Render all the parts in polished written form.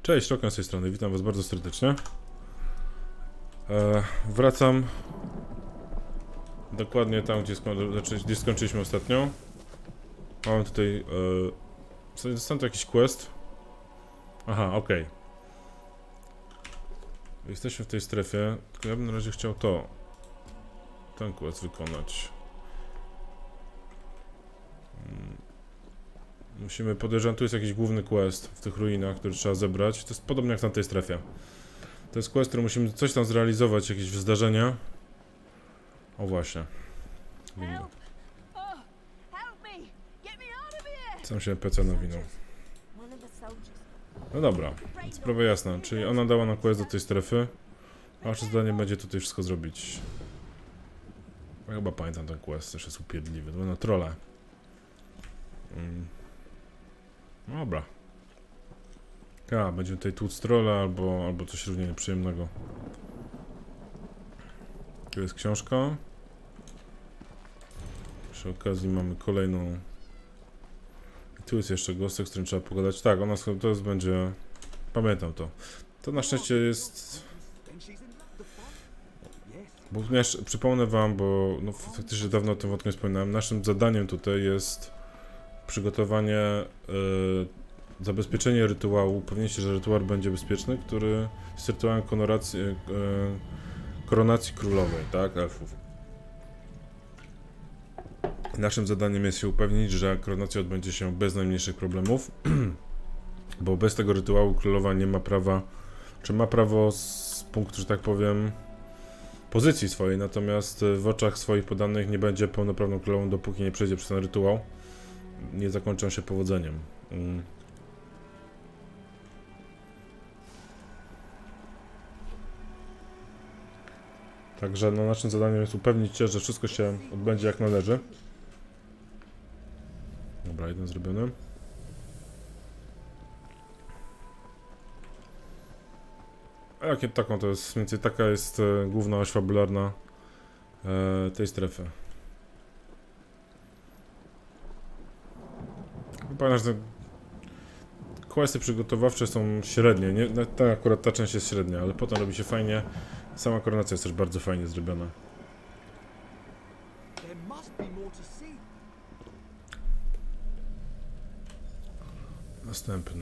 Cześć, Rokan z tej strony, witam was bardzo serdecznie. Wracam dokładnie tam, gdzie skończyliśmy ostatnio. Mam tutaj... dostałem tu jakiś quest. Aha, okej. Jesteśmy w tej strefie, tylko ja bym na razie chciał ten quest wykonać. Musimy, podejrzewam, tu jest jakiś główny quest w tych ruinach, który trzeba zebrać. To jest podobnie jak na tej strefie. To jest quest, który musimy coś tam zrealizować, jakieś zdarzenia. O właśnie. Bingo. Sam się PC nawinął. No dobra, sprawa jasna, czyli ona dała nam quest do tej strefy. Wasze zadanie będzie tutaj wszystko zrobić. Ja chyba pamiętam ten quest, też jest upierdliwy, to na trolle. Dobra. Będziemy tutaj tłuc trolla albo coś równie nieprzyjemnego. Tu jest książka. Przy okazji mamy kolejną. I tu jest jeszcze gostek, z którym trzeba pogadać. Tak, to będzie... Pamiętam to. To na szczęście jest... Bo przypomnę wam, bo no, faktycznie dawno o tym wątku nie wspominałem. Naszym zadaniem tutaj jest przygotowanie, zabezpieczenie rytuału, upewnienie się, że rytuał będzie bezpieczny, który jest rytuałem koronacji królowej, tak, elfów. Naszym zadaniem jest się upewnić, że koronacja odbędzie się bez najmniejszych problemów, bo bez tego rytuału królowa nie ma prawa, czy ma prawo z punktu, że tak powiem, pozycji swojej, natomiast w oczach swoich poddanych nie będzie pełnoprawną królową, dopóki nie przejdzie przez ten rytuał. Nie zakończą się powodzeniem. Także no, naszym zadaniem jest upewnić się, że wszystko się odbędzie jak należy. Dobra, jeden zrobiony. A jakie taką to jest? Mniej więcej taka jest główna oś fabularna tej strefy. Pamiętam, że questy przygotowawcze są średnie, nie? Akurat ta część jest średnia, ale potem robi się fajnie. Sama koronacja jest też bardzo fajnie zrobiona. Następny.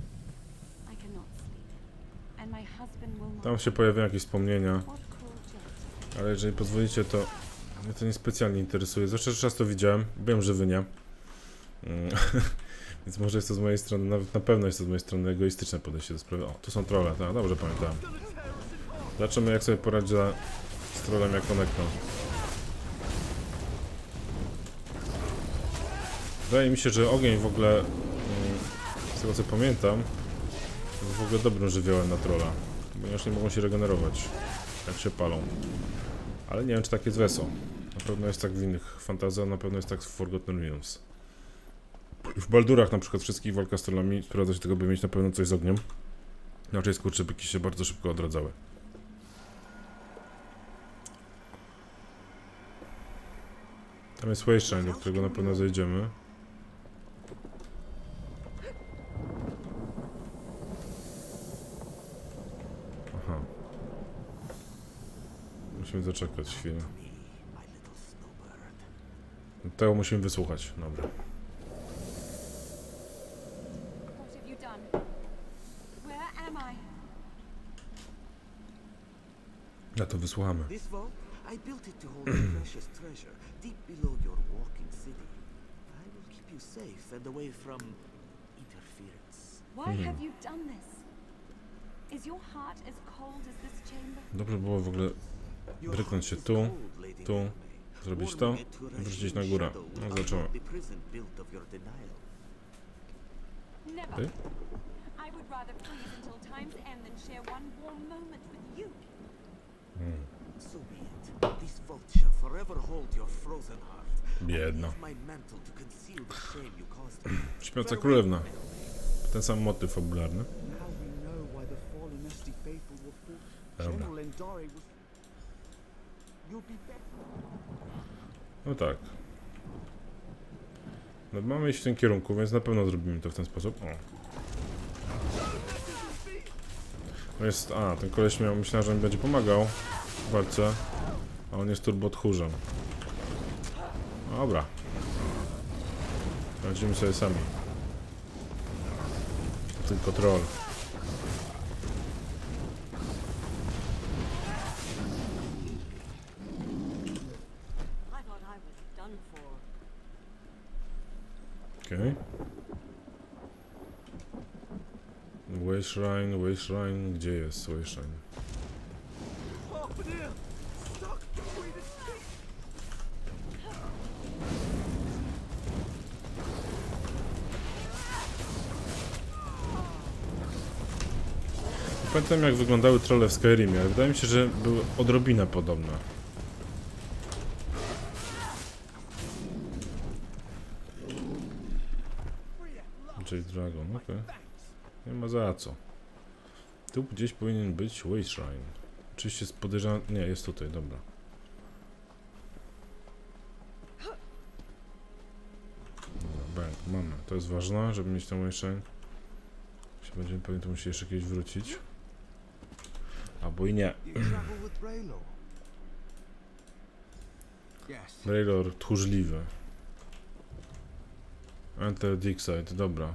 Tam się pojawiają jakieś wspomnienia, ale jeżeli pozwolicie, to mnie to niespecjalnie interesuje. Zwłaszcza, że czas to widziałem, wiem, że wy nie. Więc może jest to z mojej strony, nawet na pewno jest to z mojej strony egoistyczne podejście do sprawy. O, tu są trolle, tak, dobrze pamiętałem. Zobaczymy, jak sobie poradzi z trollem jak konekno. Wydaje mi się, że ogień w ogóle, z tego co pamiętam, jest w ogóle dobrym żywiołem na trolla, ponieważ nie mogą się regenerować, jak się palą. Ale nie wiem, czy tak jest w ESO. Na pewno jest tak w innych fantazjach, na pewno jest tak w Forgotten Realms. W Baldurach na przykład wszystkich walkach z trollami sprawdza się tego, by mieć na pewno coś z ogniem. Inaczej skurczybyki się bardzo szybko odradzały. Tam jest Waystone, do którego na pewno zejdziemy. Aha. Musimy zaczekać chwilę. Tego musimy wysłuchać, dobra. Ja to wysłuchamy. I built it to hold a precious treasure deep below your walking city. I will keep you safe and away from interference. Why have you done this? Is your heart as cold as this chamber? Dobrze było w ogóle bryknąć się tu, zrobić to i wrócić na górę. No zobaczymy. Ty? Biedno. Śpiąca królewna. Ten sam motyw fabularny. Dobra. No tak. No, mamy iść w tym kierunku, więc na pewno zrobimy to w ten sposób. O. To jest... A, ten koleś miał... Myślałem, że mi będzie pomagał w walce. A on jest turbotchórzem. Dobra. Radzimy sobie sami. Tylko troll. Okej. Wayshrine, gdzie jest Wayshrine? Pamiętam jak wyglądały trolle w Skyrimie, ale wydaje mi się, że były odrobinę podobne. Jade Dragon, okej. Nie ma za co. Tu gdzieś powinien być Wayshrine. Oczywiście podejrzewam... Nie, jest tutaj, dobra. Dobra, bang, mamy. To jest ważne, żeby mieć ten Wayshrine. Jeśli będziemy pewnie, to musi jeszcze kiedyś wrócić. Albo i nie. Braylor tchórzliwy. Enter Digside, dobra.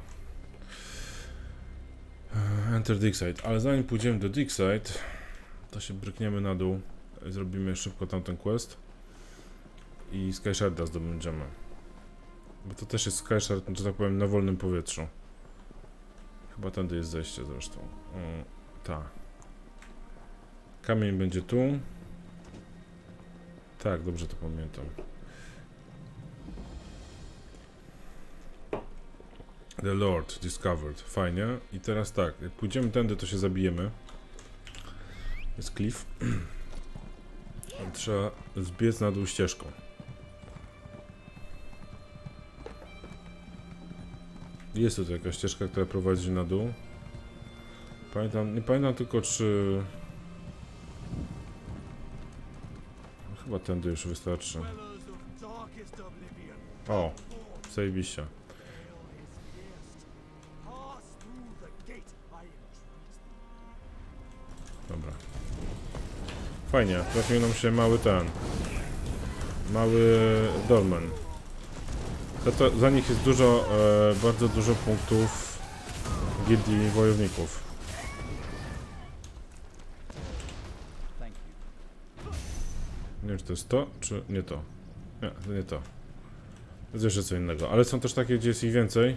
Enter Digside, ale zanim pójdziemy do Digside, to się brykniemy na dół. Zrobimy szybko tamten quest. I Skysharda zdobędziemy. Bo to też jest Skyshard, że tak powiem, na wolnym powietrzu. Chyba tędy jest zejście zresztą. Tak. Kamień będzie tu. Tak, dobrze to pamiętam. The Lord discovered. Fajnie. I teraz tak, jak pójdziemy tędy, to się zabijemy. Jest cliff. Trzeba zbiec na dół ścieżką. Jest tutaj jakaś ścieżka, która prowadzi na dół. Nie pamiętam tylko, czy... Chyba tędy już wystarczy. O, zajebiście. Dobra. Fajnie, trafił nam się mały mały dolmen. Za nich jest dużo, bardzo dużo punktów gildii wojowników. Nie wiem, czy to jest to, czy nie to. Nie, to nie to. To jest jeszcze co innego. Ale są też takie, gdzie jest ich więcej.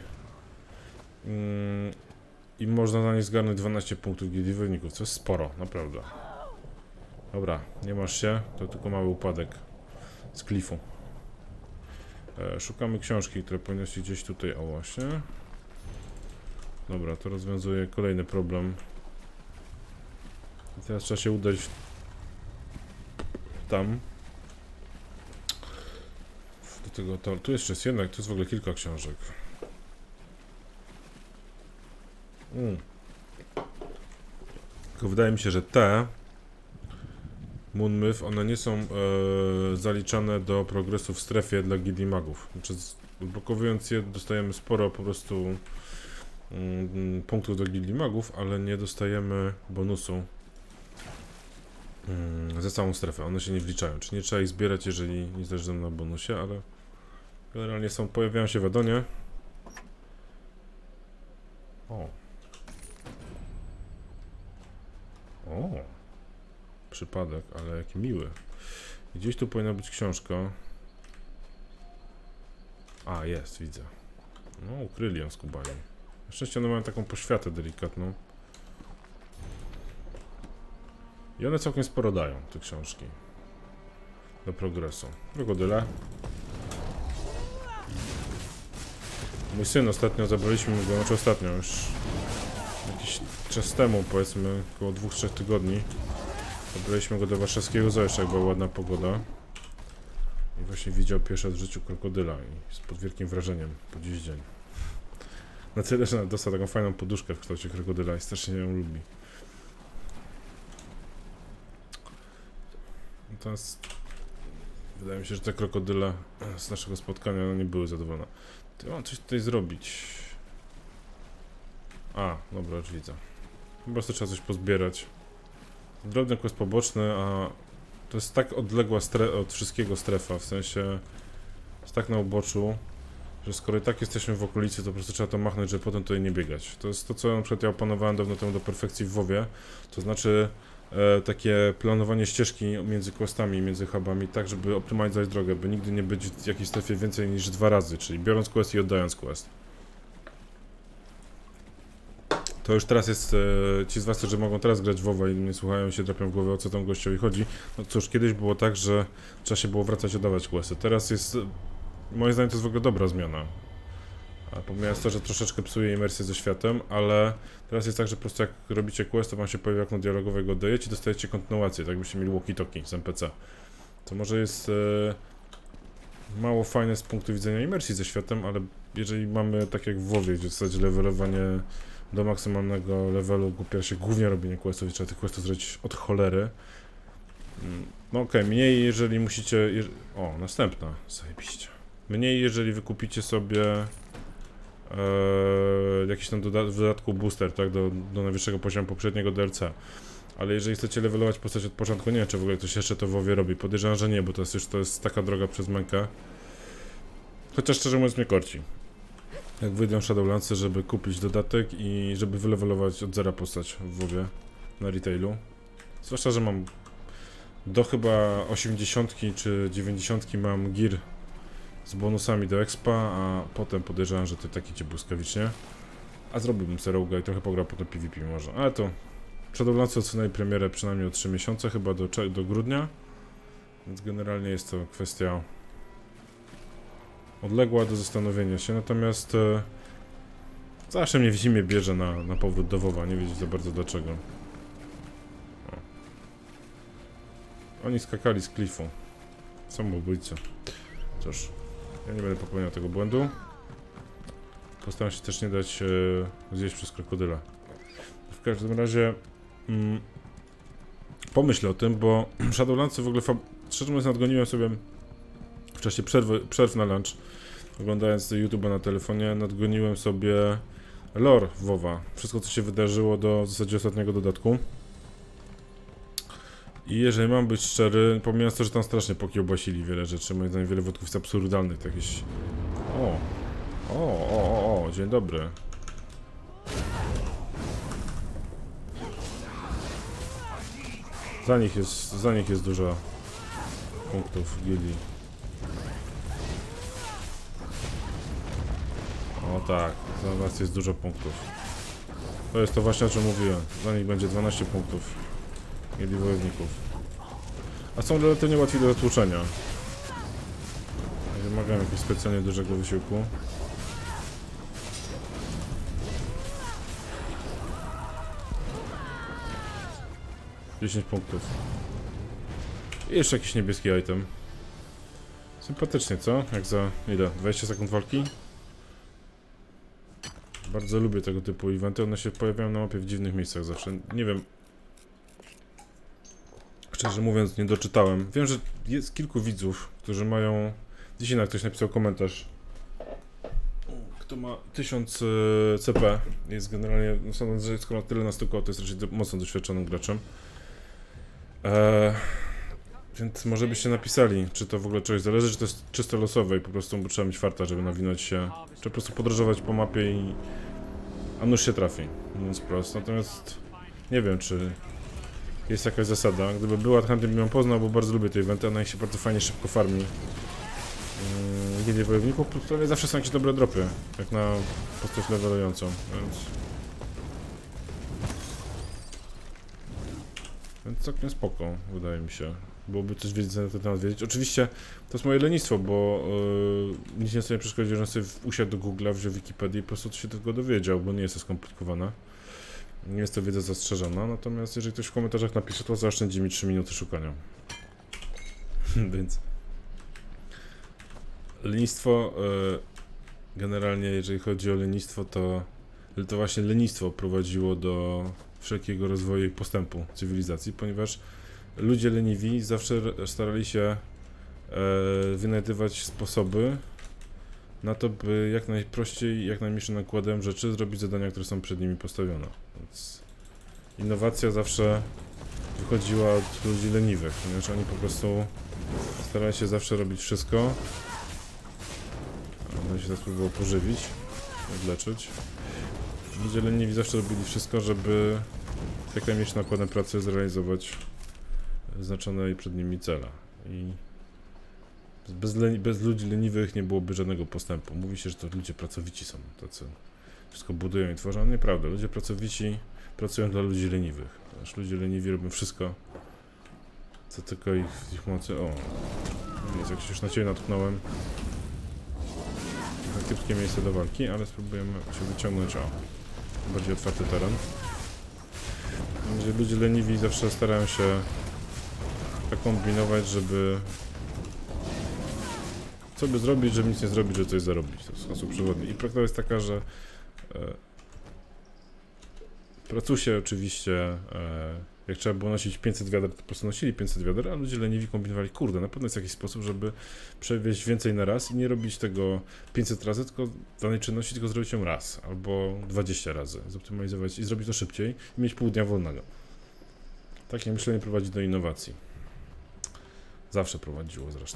I można na nie zgarnąć 12 punktów gildii wojowników, co jest sporo, naprawdę. Dobra, nie masz się, to tylko mały upadek z klifu. Szukamy książki, która powinna się gdzieś tutaj, o właśnie. Dobra, to rozwiązuje kolejny problem. I teraz trzeba się udać tam. Do tego to. Tu jeszcze jest jednak, tu jest w ogóle kilka książek. Tylko wydaje mi się, że te Moonmyth, one nie są zaliczane do progresu w strefie dla gildii magów. Znaczy, odblokowując je, dostajemy sporo po prostu punktów do gildii magów, ale nie dostajemy bonusu za całą strefę. One się nie wliczają, czyli nie trzeba ich zbierać, jeżeli nie zależy nam na bonusie, ale generalnie pojawiają się w addonie. O, przypadek, ale jaki miły. Gdzieś tu powinna być książka. A, jest, widzę. No, ukryli ją skubani. Na szczęście one mają taką poświatę delikatną. I one całkiem sporo dają, te książki. Do progresu. Krokodyle. Mój syn ostatnio zabraliśmy go, znaczy ostatnio już jakiś czas temu, powiedzmy około 2-3 tygodni. Zabraliśmy go do warszawskiego zoo, jak była ładna pogoda. I właśnie widział pierwszy raz w życiu krokodyla i pod wielkim wrażeniem po dziś dzień. Na tyle, że dostał taką fajną poduszkę w kształcie krokodyla i strasznie ją lubi. Teraz wydaje mi się, że te krokodyle z naszego spotkania nie były zadowolone. Ty mam coś tutaj zrobić. A, dobra, już widzę. Po prostu trzeba coś pozbierać. Drobny quest poboczny, a to jest tak odległa od wszystkiego strefa, w sensie jest tak na uboczu, że skoro i tak jesteśmy w okolicy, to po prostu trzeba to machnąć, żeby potem tutaj nie biegać. To jest to, co na przykład ja opanowałem dawno temu do perfekcji w WoWie, to znaczy takie planowanie ścieżki między questami, między hubami, tak żeby optymalizować drogę, by nigdy nie być w jakiejś strefie więcej niż 2 razy, czyli biorąc quest i oddając quest. To już teraz jest, ci z was, którzy mogą teraz grać w WoWa i mnie słuchają i się drapią w głowę, o co tam gościowi chodzi, no cóż, kiedyś było tak, że trzeba się było wracać i oddawać questy. Teraz jest, moim zdaniem to jest w ogóle dobra zmiana. A pomijając to, że troszeczkę psuje imersję ze światem, ale teraz jest tak, że po prostu jak robicie quest, to wam się pojawia okno dialogowe, go oddajecie i dostajecie kontynuację, tak byście mieli walkie-talkie z NPC. To może jest mało fajne z punktu widzenia imersji ze światem, ale jeżeli mamy tak jak w WoWie, gdzie w zasadzie levelowanie do maksymalnego levelu opiera się głównie robienie questów i trzeba tych questów zrobić od cholery. No okej, mniej jeżeli musicie... O, następna, zajebiście. Mniej jeżeli wykupicie sobie jakiś tam w dodatku booster, tak, do najwyższego poziomu poprzedniego DLC. Ale jeżeli chcecie levelować postać od początku, nie wiem, czy w ogóle ktoś jeszcze to w WoWie robi. Podejrzewam, że nie, bo to jest taka droga przez mękę. Chociaż szczerze mówiąc mnie korci. Jak wyjdą Shadowlandsy, żeby kupić dodatek i żeby wylevelować od zera postać w WoWie na retailu. Zwłaszcza, że mam do chyba 80 czy 90 mam gear z bonusami do expa, a potem podejrzewam, że to tak idzie błyskawicznie. A zrobiłbym sobie rogue'a i trochę pograł potem PvP może. Ale to Shadowlandsy odsunęli premierę przynajmniej o 3 miesiące, chyba do grudnia. Więc generalnie jest to kwestia odległa do zastanowienia się, natomiast zawsze mnie w zimie bierze na powrót do WoWa, nie wiedzieć za bardzo dlaczego. O. Oni skakali z klifu. Samobójcy. Cóż, ja nie będę popełniał tego błędu. Postaram się też nie dać zjeść przez krokodyla. W każdym razie pomyślę o tym, bo Shadowlandsy w ogóle szczerze mówiąc nadgoniłem sobie w czasie przerw na lunch, oglądając YouTube'a na telefonie, nadgoniłem sobie lore WoWa. Wszystko, co się wydarzyło do w zasadzie ostatniego dodatku. I jeżeli mam być szczery, pomijając to, że tam strasznie pokiełbasili wiele rzeczy, moim zdaniem wiele wątków jest absurdalnych, to jakieś... O, dzień dobry. Za nich jest dużo punktów w gildii. O tak, za was jest dużo punktów. To jest to właśnie, o czym mówiłem. Za nich będzie 12 punktów gildii wojowników. A są relatywnie łatwi do zatłuczenia. Nie wymagają jakiegoś specjalnie dużego wysiłku. $10 punktów. I jeszcze jakiś niebieski item. Sympatycznie, co? Jak za ile? 20 sekund walki? Bardzo lubię tego typu eventy, one się pojawiają na mapie w dziwnych miejscach zawsze. Nie wiem. Szczerze mówiąc, nie doczytałem. Wiem, że jest kilku widzów, którzy mają... Dzisiaj ktoś napisał komentarz. Kto ma 1000 CP, jest generalnie... No sądząc, że skoro tyle nastukało, to jest raczej mocno doświadczonym graczem. Więc może byście napisali, czy to w ogóle czegoś zależy, czy to jest czysto losowe i po prostu trzeba mieć farta, żeby nawinąć się, czy po prostu podróżować po mapie i... a nóż się trafi, mówiąc wprost. Natomiast nie wiem, czy jest jakaś zasada. Gdyby była, to chętnie bym ją poznał, bo bardzo lubię te eventy, ona ich się bardzo fajnie szybko farmi. Gildii wojowników, prawie zawsze są jakieś dobre dropy, jak na postać levelującą, więc całkiem spoko, wydaje mi się. Byłoby coś wiedzieć na ten temat wiedzieć. Oczywiście to jest moje lenistwo, bo nic nie sobie przeszkodziło, że sobie usiadł do Google'a, wziął Wikipedię i po prostu się tego dowiedział, bo nie jest to skomplikowane. Nie jest to wiedza zastrzeżona, natomiast jeżeli ktoś w komentarzach napisze, to zaoszczędzi mi 3 minuty szukania. Więc... lenistwo, generalnie jeżeli chodzi o lenistwo, to właśnie lenistwo prowadziło do wszelkiego rozwoju i postępu cywilizacji, ponieważ ludzie leniwi zawsze starali się wynajdywać sposoby na to, by jak najprościej, jak najmniejszym nakładem rzeczy zrobić zadania, które są przed nimi postawione. Więc innowacja zawsze wychodziła od ludzi leniwych, ponieważ oni po prostu starali się zawsze robić wszystko. Będę się teraz próbował pożywić, odleczyć. Ludzie leniwi zawsze robili wszystko, żeby jak najmniejszy nakładem pracy zrealizować wyznaczone przed nimi cele. I bez ludzi leniwych nie byłoby żadnego postępu. Mówi się, że to ludzie pracowici są tacy. Wszystko budują i tworzą, ale nieprawda. Ludzie pracowici pracują dla ludzi leniwych. Ponieważ ludzie leniwi robią wszystko, co tylko ich mocy. O, jest, jak się już na ciebie natknąłem. Kiepskie miejsce do walki, ale spróbujemy się wyciągnąć. O, bardziej otwarty teren. Gdzie ludzie leniwi zawsze starają się tak kombinować, żeby co by zrobić, żeby nic nie zrobić, żeby coś zarobić. To jest sposób przewodni. I prawda jest taka, że pracusie oczywiście, jak trzeba było nosić 500 wiader, to po prostu nosili 500 wiader, a ludzie leniwi kombinowali, kurde, na pewno jest jakiś sposób, żeby przewieźć więcej na raz i nie robić tego 500 razy, tylko danej czynności, tylko zrobić ją raz, albo 20 razy, zoptymalizować i zrobić to szybciej i mieć pół dnia wolnego. Takie myślenie prowadzi do innowacji. Zawsze prowadziło zresztą.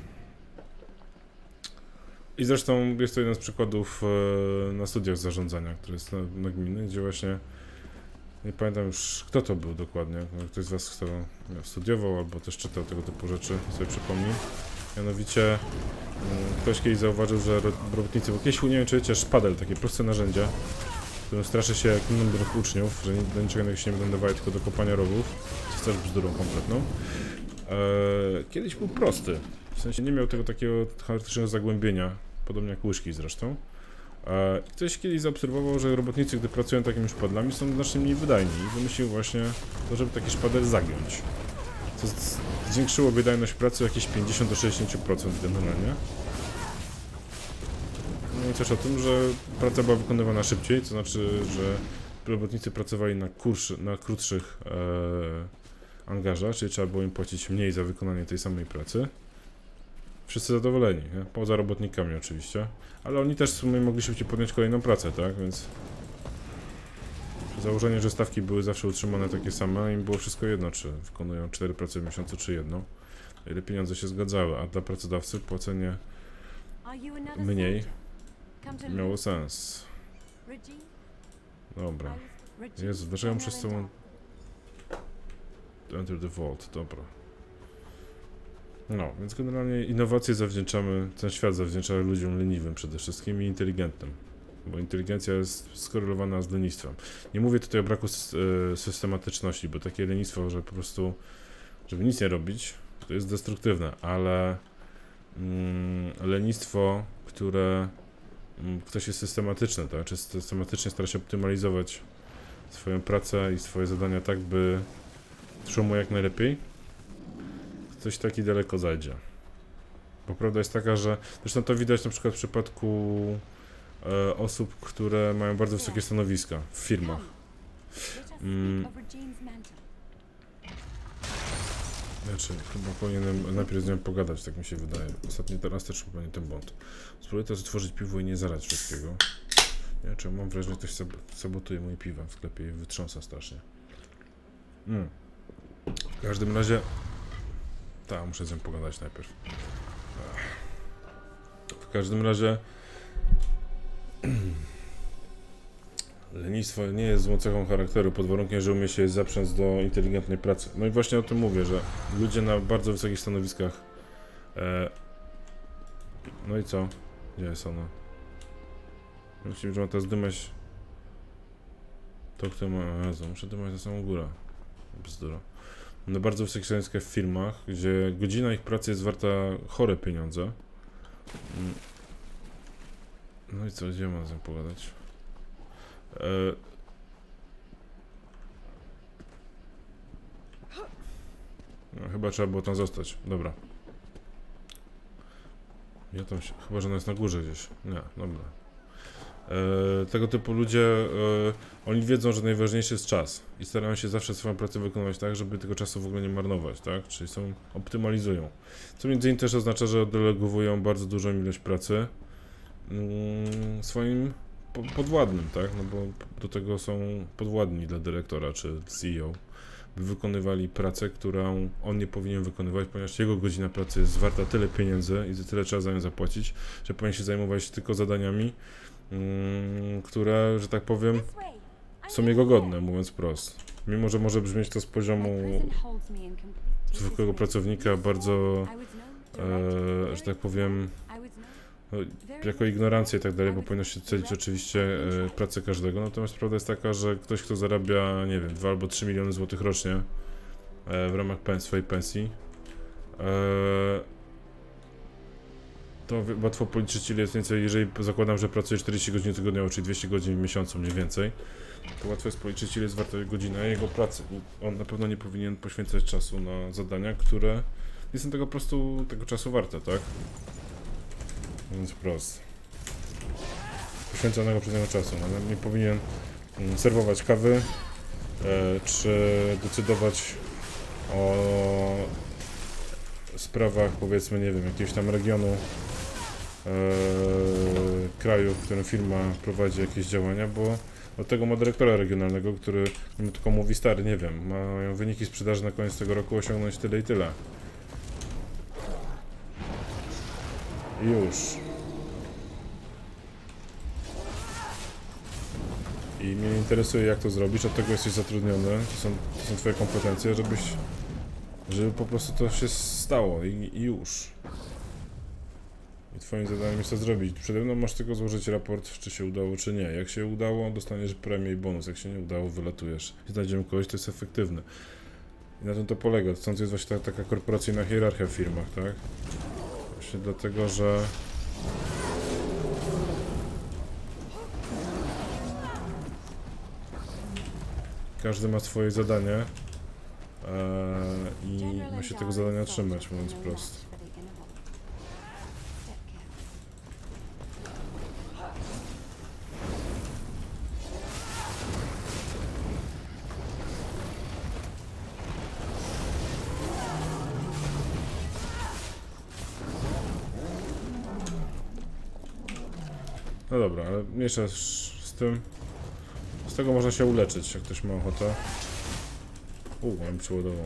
I zresztą jest to jeden z przykładów na studiach zarządzania, który jest na gminy, gdzie właśnie nie pamiętam już kto to był dokładnie, ktoś z was kto studiował albo też czytał tego typu rzeczy, sobie przypomni. Mianowicie ktoś kiedyś zauważył, że robotnicy, bo kiedyś nie wiem czy wiecie, szpadel, takie proste narzędzie, którym straszy się jak innym ruch uczniów, że do niczego innego się nie będą dawali, tylko do kopania rowów, co jest też bzdurą kompletną. Kiedyś był prosty, w sensie nie miał tego takiego charakterystycznego zagłębienia, podobnie jak łyżki zresztą. Ktoś kiedyś zaobserwował, że robotnicy, gdy pracują takimi szpadlami, są znacznie mniej wydajni i wymyślił właśnie to, żeby taki szpadel zagiąć. Co zwiększyło wydajność pracy o jakieś 50 do 60% generalnie. No i też o tym, że praca była wykonywana szybciej, to znaczy, że robotnicy pracowali na krótszych angażach, czyli trzeba było im płacić mniej za wykonanie tej samej pracy. Wszyscy zadowoleni, nie? Poza robotnikami oczywiście, ale oni też w sumie mogli szybciej podjąć kolejną pracę, tak, więc przy założeniu, że stawki były zawsze utrzymane takie same, im było wszystko jedno, czy wykonują 4 prace w miesiącu, czy jedną, o ile pieniądze się zgadzały, a dla pracodawcy płacenie mniej miało sens. Dobra. Jezu, dlaczego muszę z tobą... Enter the vault, dobra. No, więc generalnie innowacje zawdzięczamy, ten świat zawdzięczamy ludziom leniwym przede wszystkim i inteligentnym, bo inteligencja jest skorelowana z lenistwem. Nie mówię tutaj o braku systematyczności, bo takie lenistwo, że po prostu, żeby nic nie robić, to jest destruktywne, ale lenistwo, które ktoś jest systematyczne, tak, czy systematycznie stara się optymalizować swoją pracę i swoje zadania tak, by szło mu jak najlepiej, coś taki daleko zajdzie. Bo prawda jest taka, że zresztą to widać na przykład w przypadku osób, które mają bardzo wysokie stanowiska w firmach. Znaczy, chyba powinienem najpierw z nią pogadać, tak mi się wydaje. Ostatni teraz też chyba nie ten błąd. Spróbuję teraz otworzyć piwo i nie zalać wszystkiego. Nie wiem, czy mam wrażenie, że ktoś sabotuje moje piwa w sklepie i wytrząsa strasznie. W każdym razie... Tak, muszę z nią pogadać najpierw. W każdym razie... Lenistwo nie jest złą cechą charakteru, pod warunkiem, że umie się zaprzęc do inteligentnej pracy. No i właśnie o tym mówię, że ludzie na bardzo wysokich stanowiskach... No i co? Gdzie jest ona? Myślę, że ma teraz dymać... To, kto ma... Jezu, muszę dymać na samą górę. Bzdura. Na bardzo wysokich stanowiskach w firmach, gdzie godzina ich pracy jest warta chore pieniądze. No i co, gdzie mam z nią pogadać? No, chyba trzeba było tam zostać. Dobra. Ja tam się... Chyba, że ona jest na górze gdzieś. Nie, dobra. Tego typu ludzie, oni wiedzą, że najważniejszy jest czas i starają się zawsze swoją pracę wykonywać tak, żeby tego czasu w ogóle nie marnować, tak? Czyli optymalizują. Co między innymi też oznacza, że oddelegowują bardzo dużą ilość pracy swoim podwładnym, tak? No bo do tego są podwładni dla dyrektora czy CEO. By wykonywali pracę, którą on nie powinien wykonywać, ponieważ jego godzina pracy jest warta tyle pieniędzy i tyle trzeba za nią zapłacić, że powinien się zajmować tylko zadaniami, które, że tak powiem, są jego godne, mówiąc wprost. Mimo że może brzmieć to z poziomu zwykłego pracownika bardzo, że tak powiem, no, jako ignorancję i tak dalej, bo powinno się cenić oczywiście pracę każdego, natomiast prawda jest taka, że ktoś, kto zarabia, nie wiem, 2 albo 3 miliony złotych rocznie w ramach swojej pensji, to łatwo policzyć, ile jest więcej, jeżeli zakładam, że pracuje 40 godzin tygodniowo, czyli 200 godzin w miesiącu mniej więcej, to łatwo jest policzyć, ile jest warta godzina jego pracy. On na pewno nie powinien poświęcać czasu na zadania, które nie są tego po prostu tego czasu warte, tak? Więc wprost. Poświęconego przez niego czasu. No, nie powinien serwować kawy, czy decydować o sprawach, powiedzmy, nie wiem, jakiegoś tam regionu, kraju, w którym firma prowadzi jakieś działania, bo od tego ma dyrektora regionalnego, który tylko mówi, stary, nie wiem, mają wyniki sprzedaży na koniec tego roku osiągnąć tyle i tyle. I już. I mnie interesuje, jak to zrobić, od tego jesteś zatrudniony, to są twoje kompetencje, żeby po prostu to się stało i już. I twoim zadaniem jest to zrobić. Przede mną masz tylko złożyć raport, czy się udało, czy nie. Jak się udało, dostaniesz premię i bonus. Jak się nie udało, wylatujesz. I znajdziemy kogoś, kto jest efektywny. I na tym to polega. Stąd jest właśnie taka korporacyjna hierarchia w firmach, tak? Właśnie dlatego, że każdy ma swoje zadanie i ma się tego zadania trzymać, mówiąc wprost. No dobra, ale mniejsza z tym. Z tego można się uleczyć, jak ktoś ma ochotę. Mam przeładował.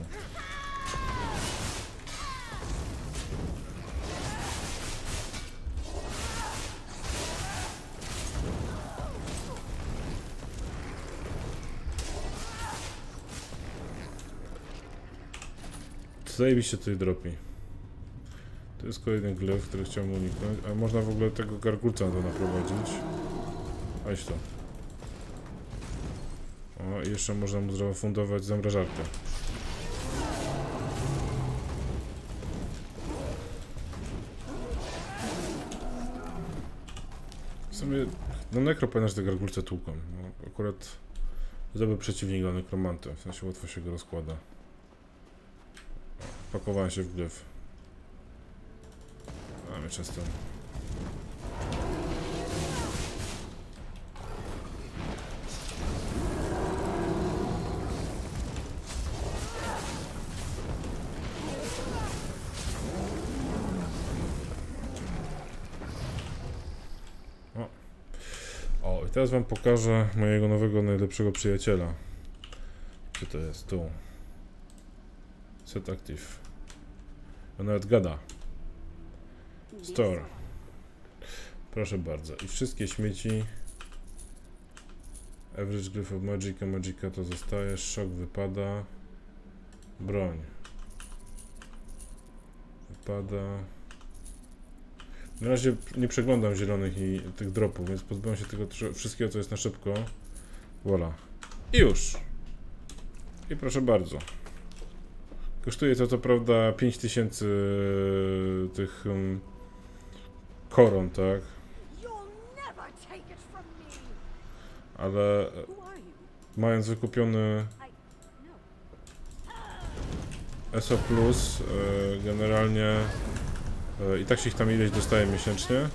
Zajebiście tutaj dropi. To jest kolejny glyf, który chciałem uniknąć. A można w ogóle tego gargulca na to naprowadzić. Weź to. O, i jeszcze można mu zafundować zamrażarkę. W sumie, no nekro pamiętasz, że te gargulce tłuką. No, akurat dobry przeciwnik dla nekromantem, w sensie łatwo się go rozkłada. Pakowałem się w glyf. Mamy często. O, i teraz wam pokażę mojego nowego, najlepszego przyjaciela. Gdzie to jest? Tu. Set active. On nawet gada. Store. Proszę bardzo. I wszystkie śmieci. Average glyph of Magica to zostaje. Szok wypada. Broń. Wypada. Na razie nie przeglądam zielonych i tych dropów, więc pozbyłem się tego wszystkiego, co jest na szybko. Voilà. I już. I proszę bardzo. Kosztuje to co prawda 5000 tych koron, tak? Ale mając wykupiony ESO Plus, generalnie i tak się ich tam ileś dostaje miesięcznie.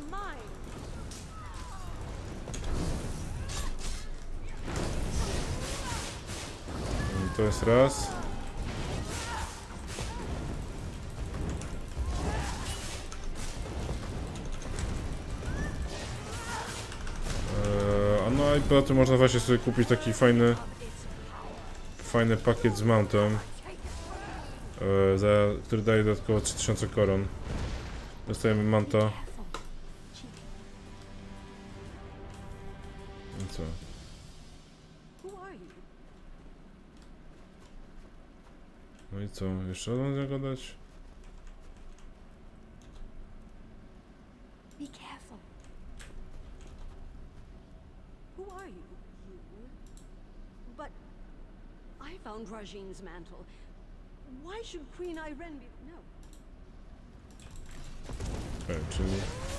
I to jest raz. poza tym można właśnie sobie kupić taki fajny pakiet z mountem, który daje dodatkowo 3000 koron. Dostajemy mounta. I co? No i co? Jeszcze raz mam zagadać? Be careful. Who are you? But I found Rajin's mantle. Why should Queen Irene be... No. Czyli...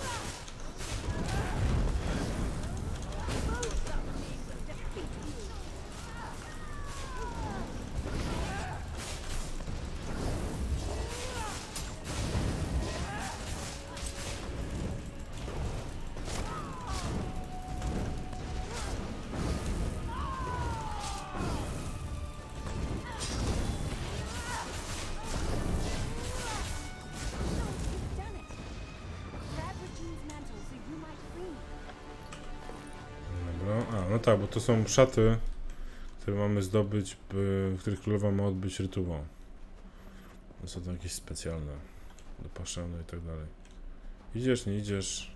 No tak, bo to są szaty, które mamy zdobyć, w których królowa ma odbyć rytuał. To są to jakieś specjalne, dopaszane i tak dalej. Idziesz, nie idziesz.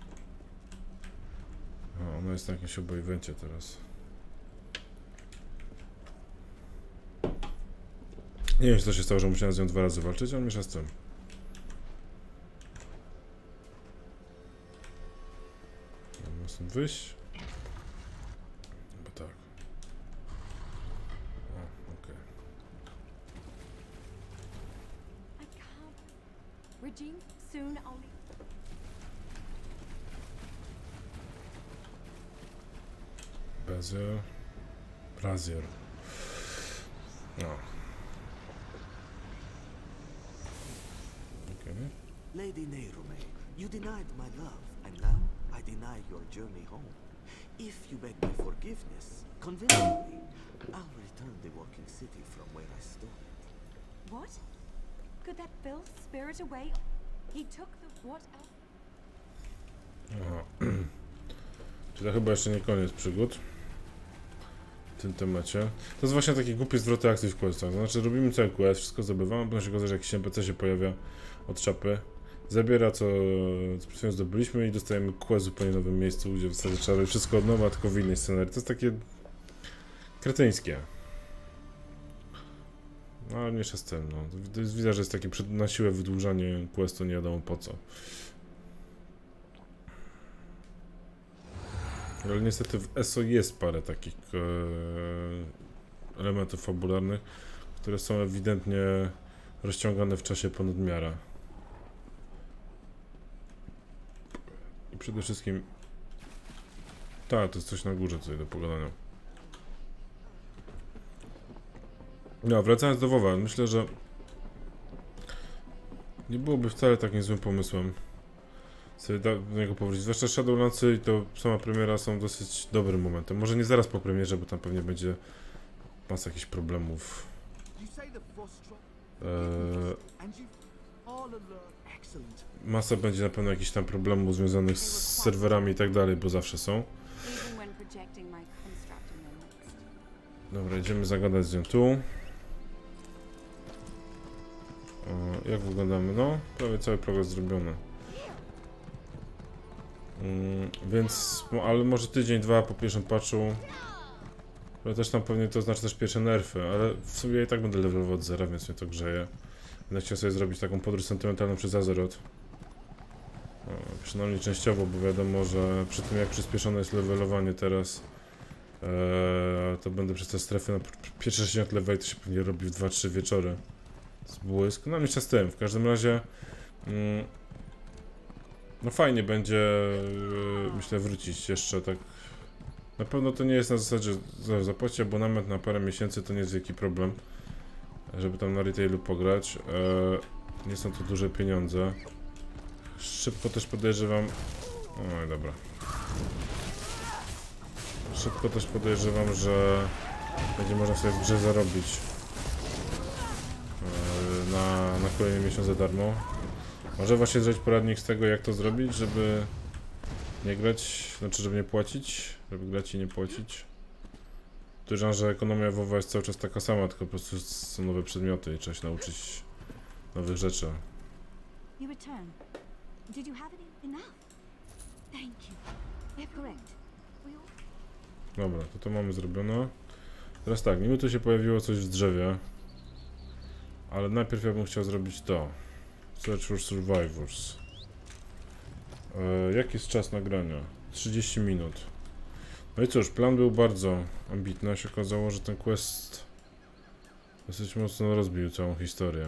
O, ona jest na jakimś obojwencie teraz. Nie wiem, czy to się stało, że musiałem z nią 2 razy walczyć, ale miesza z tym. Mam stąd wyjść. Tak. O, okej. I can't. Regine, soon I'll leave. Brazier. No. Okay. Lady Neirume, you denied my love, and now I deny your journey home. If you beg my forgiveness, convincingly, I'll return the walking city from where I stole it. What? Could that filth spirit away? He took the... What else? Aha. Czy to chyba jeszcze nie koniec przygód w tym temacie. To jest właśnie taki głupi zwrot akcji w questach. To znaczy robimy cały quest, wszystko zdobywamy, potem się okazuje, że jakiś NPC się pojawia od czapy, zabiera co przed chwilą zdobyliśmy i dostajemy quest w zupełnie nowym miejscu, gdzie w zasadzie trzeba robić wszystko od nowa, tylko w innej scenerii. To jest takie kretyńskie. No ale mniejsza z tym, no. To jest, widać, że jest takie na siłę wydłużanie questu, nie wiadomo po co. Ale niestety w ESO jest parę takich elementów fabularnych, które są ewidentnie rozciągane w czasie ponad miarę. I przede wszystkim... Tak, to jest coś na górze tutaj do pogadania. No, wracając do WoWa, myślę, że nie byłoby wcale takim złym pomysłem sobie do niego powrócić. Zwłaszcza Shadowlandsy i to sama premiera są dosyć dobrym momentem. Może nie zaraz po premierze, bo tam pewnie będzie masa jakichś problemów. Masa będzie na pewno jakichś tam problemów związanych z serwerami i tak dalej, bo zawsze są. Dobra, idziemy zagadać z nią tu. O, jak wyglądamy? No, prawie cały progres zrobiony. Więc, ale może tydzień, 2 po pierwszym patchu. Ale też tam pewnie to znaczy też pierwsze nerfy, ale w sumie ja i tak będę levelował od zera, więc mnie to grzeje. Będę chciał sobie zrobić taką podróż sentymentalną przez Azeroth. Przynajmniej częściowo, bo wiadomo, że przy tym jak przyspieszone jest levelowanie teraz, to będę przez te strefy na pierwsze 60 level to się pewnie robi w 2-3 wieczory. Z błysk. No mniejsza z tym. W każdym razie no fajnie będzie, myślę, wrócić jeszcze tak. Na pewno to nie jest na zasadzie zapłacić abonament na parę miesięcy, to nie jest wielki problem, żeby tam na retailu pograć. Nie są to duże pieniądze. Szybko też podejrzewam... Oj, dobra. Szybko też podejrzewam, że będzie można sobie w grze zarobić na kolejny miesiąc za darmo. Może właśnie zrobić poradnik z tego, jak to zrobić, żeby Nie grać, znaczy żeby nie płacić, żeby grać i nie płacić. Podejrzewam, że ekonomia WoWa jest cały czas taka sama, tylko po prostu są nowe przedmioty i trzeba się nauczyć nowych rzeczy. You return. Did you have enough? Thank you. They're correct. We all... Dobra, to mamy zrobione. Teraz tak, niby tu się pojawiło coś w drzewie. Ale najpierw ja bym chciał zrobić to. Search for Survivors. Jaki jest czas nagrania? 30 minut. No i cóż, plan był bardzo ambitny, a się okazało, że ten quest dosyć mocno rozbił całą historię.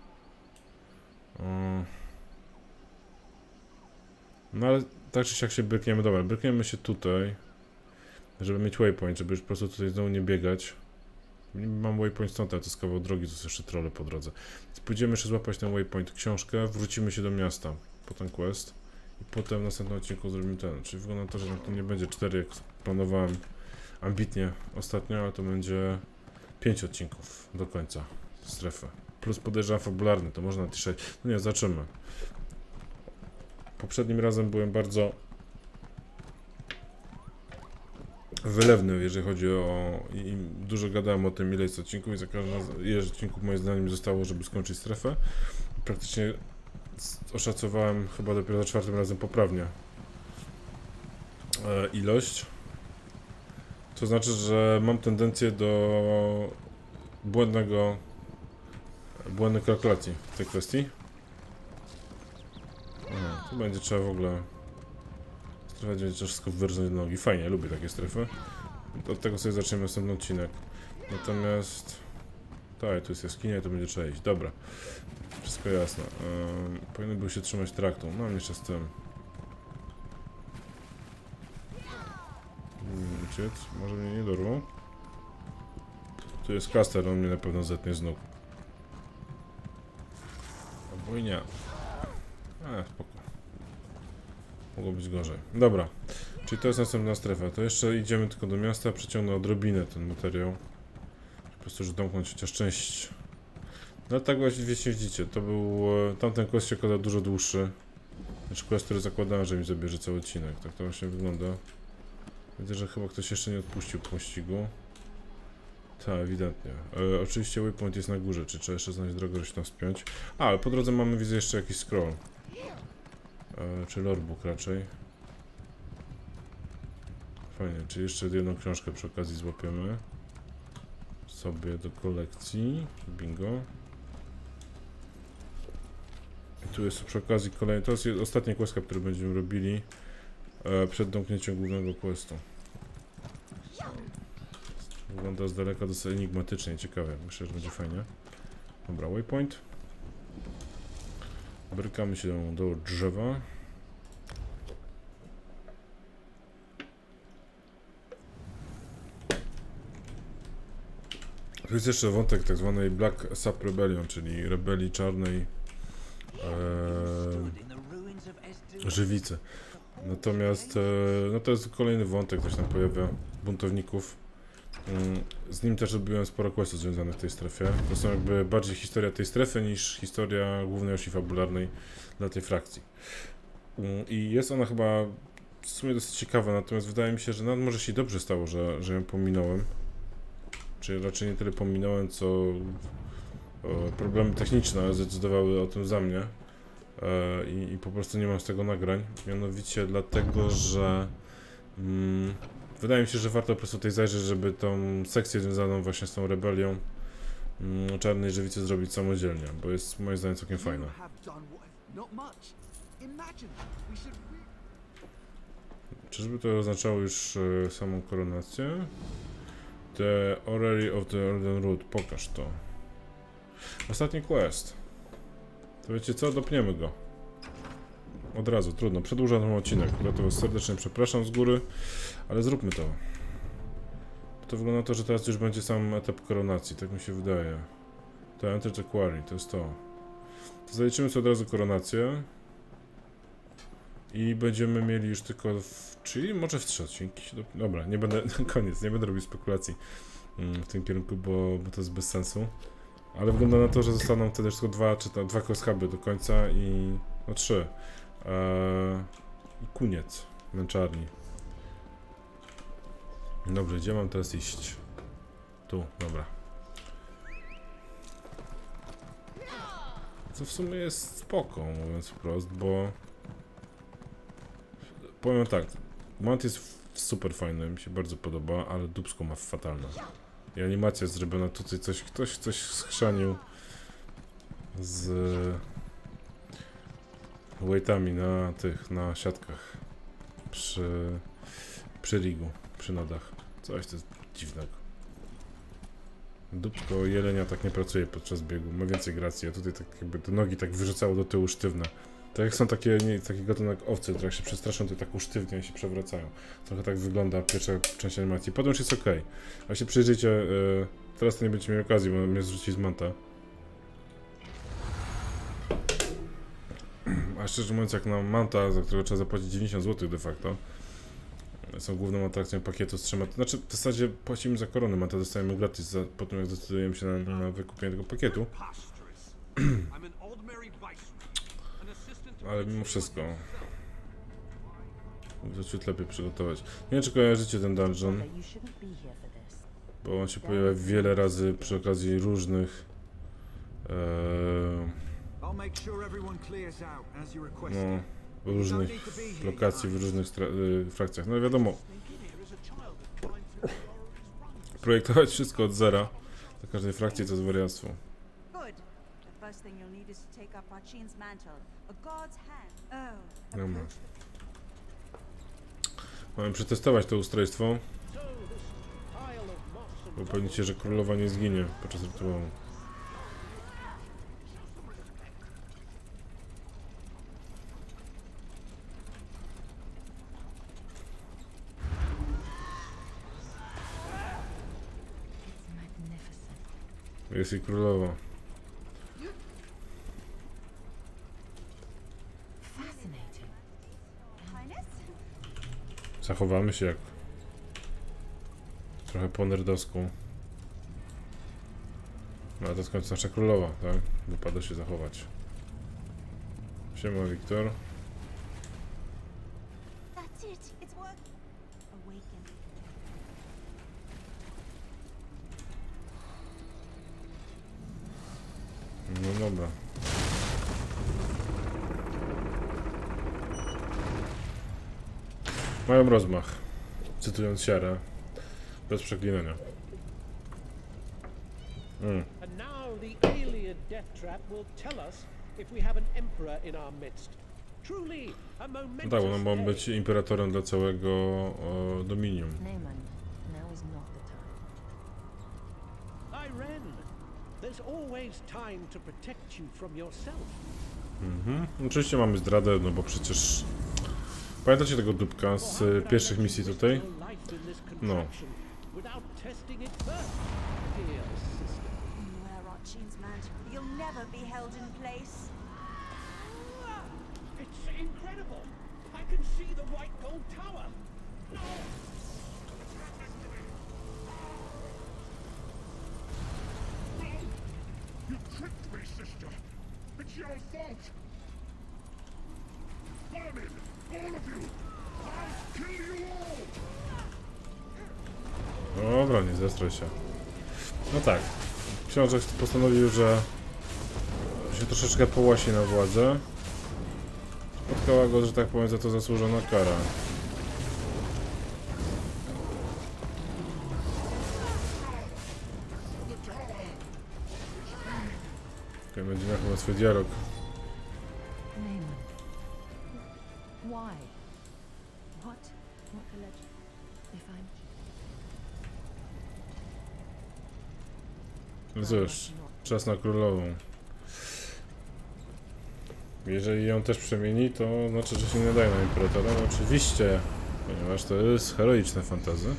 No ale tak czy siak się brykniemy. Dobra, brykniemy się tutaj, żeby mieć waypoint, żeby już po prostu tutaj znowu nie biegać. Mam waypoint stąd, ale to jest kawał drogi, to są jeszcze trolle po drodze. Więc pójdziemy jeszcze złapać ten waypoint, książkę, wrócimy się do miasta po ten quest i potem w następnym odcinku zrobimy ten. Czyli wygląda na to, że to nie będzie 4, jak planowałem ambitnie ostatnio, ale to będzie 5 odcinków do końca strefy. Plus podejrzewam fabularny, to można napisać. No nie, zobaczymy. Poprzednim razem byłem bardzo wylewny, jeżeli chodzi o... i dużo gadałem o tym, ile jest odcinków i za każdym razem, ile odcinków moim zdaniem zostało, żeby skończyć strefę. Praktycznie oszacowałem chyba dopiero za 4. razem poprawnie ilość. To znaczy, że mam tendencję do błędnej kalkulacji w tej kwestii. Tu będzie trzeba w ogóle strefę będzie wszystko wyrżnąć do nogi. Fajnie, lubię takie strefy. Od tego sobie zaczniemy następny odcinek. Natomiast... Tak, tu jest jaskinia i to będzie trzeba iść. Dobra. Wszystko jasne. Powinien był się trzymać traktu. Mam jeszcze z tym. Uciec. Może mnie nie dorwą. Tu jest Caster, on mnie na pewno zetnie z nóg. Albo i nie. Spoko. Mogło być gorzej. Dobra. Czyli to jest następna strefa. To jeszcze idziemy tylko do miasta, przeciągnę odrobinę ten materiał. Po prostu, żeby domknąć chociaż część. No tak właśnie widzicie, to był... Tamten quest się okazał dużo dłuższy. Znaczy quest, który zakładałem, że mi zabierze cały odcinek. Tak to właśnie wygląda. Widzę, że chyba ktoś jeszcze nie odpuścił pościgu. Tak, ewidentnie. Oczywiście waypoint jest na górze, czy trzeba jeszcze znaleźć drogę, żeby się tam spiąć. Ale po drodze mamy, widzę, jeszcze jakiś scroll. Czy lorebook raczej. Fajnie, czyli jeszcze jedną książkę przy okazji złapiemy sobie do kolekcji. Bingo. I tu jest przy okazji kolejny. To jest ostatni quest, który będziemy robili przed domknięciem głównego questu. Wygląda z daleka dosyć enigmatycznie i ciekawie. Myślę, że będzie fajnie. Dobra, waypoint. Brykamy się do drzewa. To jest jeszcze wątek tak zwanej Black Sub Rebellion, czyli rebelii czarnej żywicy. Natomiast no to jest kolejny wątek, ktoś tam pojawia, buntowników. Z nim też robiłem sporo questów związanych w tej strefie. To są jakby bardziej historia tej strefy niż historia głównej osi fabularnej dla tej frakcji. I jest ona chyba w sumie dosyć ciekawa, natomiast wydaje mi się, że nawet może się dobrze stało, że ją pominąłem. Czy raczej nie tyle pominąłem, co problemy techniczne zdecydowały o tym za mnie. I po prostu nie mam z tego nagrań. Mianowicie dlatego, że wydaje mi się, że warto po prostu tutaj zajrzeć, żeby tą sekcję związaną właśnie z tą rebelią czarnej żywicy zrobić samodzielnie, bo jest moim zdaniem całkiem fajna. Czyżby to oznaczało już samą koronację? The Orrery of the Elden Root, pokaż to. Ostatni quest. To wiecie co? Dopniemy go. Od razu, trudno, przedłużam ten odcinek. Dlatego serdecznie przepraszam z góry, ale zróbmy to. To wygląda na to, że teraz już będzie sam etap koronacji, tak mi się wydaje. To Enter the Quarry, to jest to. To zaliczymy sobie od razu koronację. I będziemy mieli już tylko czyli może w 3 odcinki. Dobra, nie będę, koniec, nie będę robił spekulacji w tym kierunku, bo to jest bez sensu. Ale wygląda na to, że zostaną wtedy tylko 2 quest huby do końca i no 3. I koniec. męczarni. Dobrze, gdzie mam teraz iść? Tu, dobra. Co w sumie jest spoko, mówiąc wprost, bo... Powiem tak, mount jest super fajny, mi się bardzo podoba, ale dupsko ma fatalne. I animacja jest zrobiona tutaj ktoś coś schrzanił z weightami na siatkach przy rigu, przy nodach. Coś to jest dziwnego. Dupko jelenia tak nie pracuje podczas biegu, ma więcej gracji, a tutaj tak jakby te nogi tak wyrzucało do tyłu sztywne. Tak jak są taki gatunek owcy, które jak się przestraszą, to tak usztywnią i się przewracają. Trochę tak wygląda pierwsza część animacji. Potem już jest ok. A się przyjrzyjcie, teraz to nie będziecie mieli okazji, bo mnie zrzuci z manta. A szczerze mówiąc, jak na manta, za którego trzeba zapłacić 90 zł de facto, są główną atrakcją pakietu z 3. Znaczy, w zasadzie płacimy za koronę, manta dostajemy gratis, po tym jak zdecydujemy się na wykupienie tego pakietu. Ale mimo wszystko muszę ciut lepiej przygotować. Nie wiem, czy kojarzycie ten dungeon, bo on się pojawia wiele razy przy okazji różnych różnych lokacji w różnych frakcjach. No wiadomo, projektować wszystko od zera do każdej frakcji to jest wariactwo. Dobra. Mamy przetestować to ustrojstwo, bo upewnić się, że królowa nie zginie podczas rytuału. Jest i królowa. Zachowamy się jak trochę po nerdowsku. No ale to skończy nasza królowa, tak? Wypada się zachować. Siema, Wiktor. No dobra. Mają rozmach, cytując Siarę, bez przeklinania. And now the alien death trap will tell us if we have an emperor in our midst. Truly a No momentous tak, on ma day. być imperatorem dla całego Dominium. Naaman, now is not the time. Irene, there's always time to protect you from yourself. Oczywiście mamy zdradę, no bo przecież... Pamiętacie tego dupka z pierwszych misji tutaj? No. Without testing it first, dear sister. Wear Archine's mantle. You'll never be held in place. It's incredible. I can see the white gold tower. You tricked me, sister. It's your fault. Vermin, all of you. I'll kill you all. Dobra, nie zestraj się. No tak. Książę postanowił, że się troszeczkę połasi na władzę. Spotkała go, że tak powiem, za to zasłużona kara. Okay, będzie miał chyba swój dialog. Naaman. Why? What? What the legend? If I'm... No cóż, czas na królową. Jeżeli ją też przemieni, to znaczy, że się nie nadaje na imperatora. No oczywiście, ponieważ to jest heroiczne fantasy.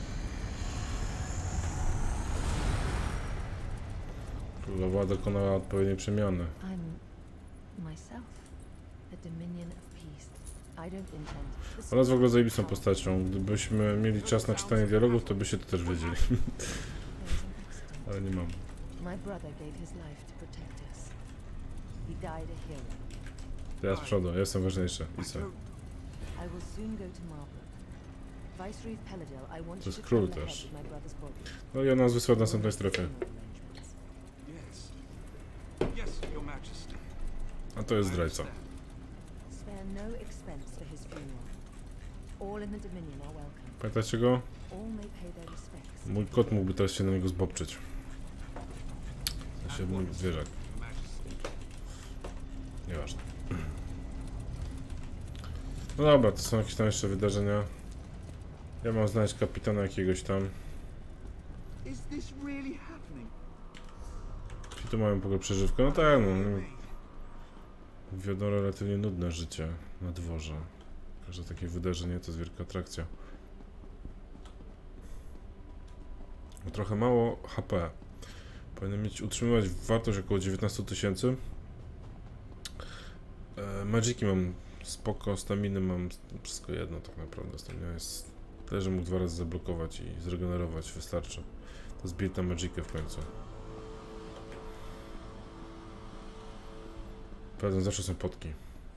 Królowa dokonała odpowiedniej przemiany. I'm myself. The Dominion of Peace. I don't intend... Ona jest w ogóle zajebistą postacią. Gdybyśmy mieli czas na czytanie dialogów, to byście to też wiedzieli. Ale nie mam. My brother gave his life to protect us. He died a hero. To ja z przodu, ja jestem ważniejszy. I co? I will soon go to Marlborough. Viceroy Peladil, I want To you jest to król travel ahead też. with my brother's body. No i ona nas wysłała w następnej strefie. Yes. Yes, Your Majesty. A to jest zdrajca. Spare no expense for his funeral. All in the Dominion are welcome. Pamiętacie go? All may pay their respects. Mój kot mógłby teraz się na niego zbobczyć. W sensie mój zwierzak. Your Majesty. Nieważne. No dobra, to są jakieś tam jeszcze wydarzenia. Ja mam znaleźć kapitana jakiegoś tam. Is this really happening? Czy tu mamy w ogóle przeżywkę? No tak, no. Wiodą relatywnie nudne życie na dworze. Każde takie wydarzenie to jest wielka atrakcja. Trochę mało HP. Powinien mieć utrzymywać wartość około 19 000. Magiki mam spoko, staminy mam wszystko jedno tak naprawdę. Stamina jest tyle, że mógł 2 razy zablokować i zregenerować, wystarczy. To jest build na Magikę w końcu. Prawda, zawsze są potki.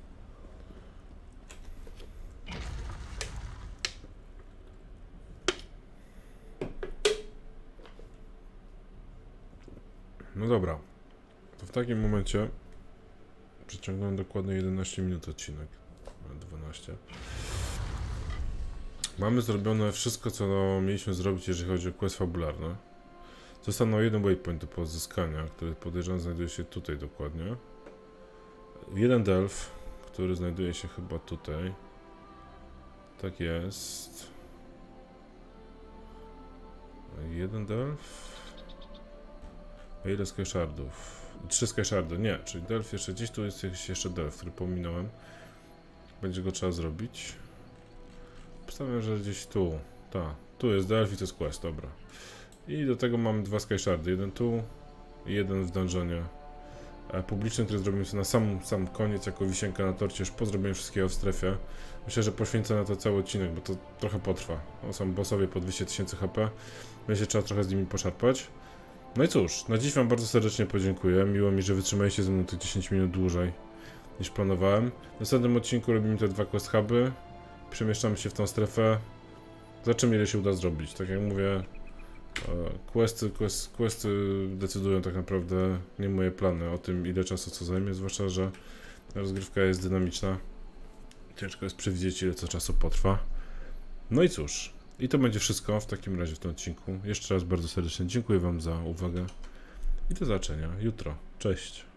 No dobra, to w takim momencie przeciągnąłem dokładnie 11 minut odcinek, 12. Mamy zrobione wszystko, co mieliśmy zrobić, jeżeli chodzi o quest fabularne. Został jeden waypoint do pozyskania, który podejrzewam znajduje się tutaj dokładnie. Jeden delf, który znajduje się chyba tutaj. Tak jest. Jeden delf. A ile skeszardów? 3 skeszardy, nie, czyli delf jeszcze gdzieś tu jest jeszcze delf, który pominąłem. Będzie go trzeba zrobić. Postawiam, że gdzieś tu. Tak, tu jest delf i to jest quest, dobra. I do tego mamy 2 skyshardy, jeden tu i jeden w dungeonie publicznym, który zrobimy sobie na sam koniec, jako wisienkę na torcie, już po zrobieniu wszystkiego w strefie. Myślę, że poświęcę na to cały odcinek, bo to trochę potrwa. To są bossowie po 200 000 HP, będzie trzeba trochę z nimi poszarpać. No i cóż, na dziś wam bardzo serdecznie podziękuję. Miło mi, że wytrzymaliście ze mną tych 10 minut dłużej niż planowałem. W następnym odcinku robimy te 2 quest huby. Przemieszczamy się w tą strefę. Zobaczymy, ile się uda zrobić. Tak jak mówię, questy decydują tak naprawdę, nie moje plany o tym, ile czasu co zajmie, zwłaszcza, że rozgrywka jest dynamiczna. Ciężko jest przewidzieć, ile co czasu potrwa. No i cóż, i to będzie wszystko w takim razie w tym odcinku. Jeszcze raz bardzo serdecznie dziękuję wam za uwagę i do zobaczenia jutro. Cześć!